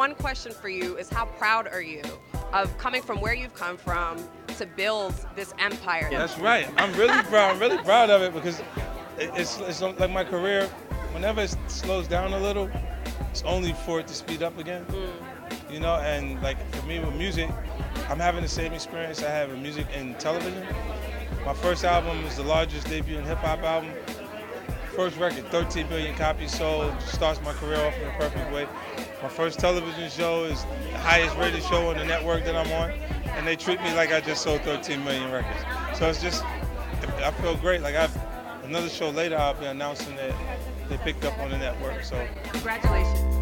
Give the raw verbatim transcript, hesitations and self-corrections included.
one question for you is, how proud are you of coming from where you've come from to build this empire? That's right. I'm really proud. I'm really proud of it because it's, it's like my career, whenever it slows down a little, it's only for it to speed up again. Mm. You know, and like for me with music, I'm having the same experience I have with music and television. My first album was the largest debut in hip-hop album. First record, thirteen million copies sold, starts my career off in a perfect way. My first television show is the highest rated show on the network that I'm on, and they treat me like I just sold thirteen million records. So it's just, I feel great. Like I've, another show later, I'll be announcing that they picked up on the network. So congratulations.